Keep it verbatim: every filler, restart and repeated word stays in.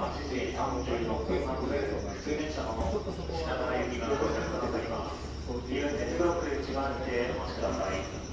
はちじさんじゅうろっぷん発です。通電車の品川行きが到着となります。入園手ブロックいちばんにてお待ちください。